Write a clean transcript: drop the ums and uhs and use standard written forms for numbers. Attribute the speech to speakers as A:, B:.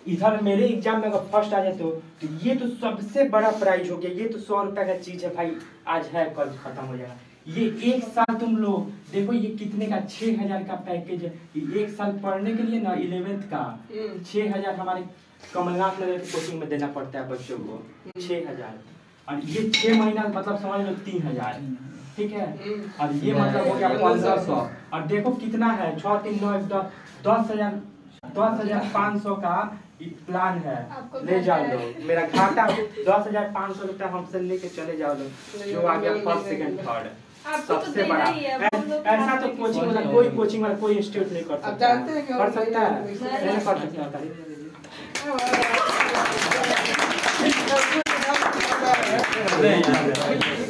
A: इधर मेरे एग्जाम में अगर फर्स्ट आ जाए तो ये तो सबसे बड़ा प्राइज हो गया। ये तो 100 रुपए का चीज है भाई, आज है कल खत्म हो जाएगा। ये एक साल तुम लोग देखो ये कितने का 6000 का पैकेज है। ये एक साल पढ़ने के लिए ना 11th का 6000 हमारे कमलनाथ नगर की कोचिंग में देना पड़ता है बच्चों को 6000। और ये 6 महीना मतलब समझ लो 3000, ठीक है। और ये मतलब हो गया 1500। और देखो कितना है 6 3 9 10,500 का प्लान है। ले जाओ लोग, मेरा घाटा 10,500 रुपया हमसे लेके चले जाओ लोग। जो आ गया फर्स्ट सेकंड थर्ड सबसे बड़ा। ऐसा तो कोचिंग वाला कोई इंस्टीट्यूट नहीं कर सकता। कर सकता है नहीं कर सकता।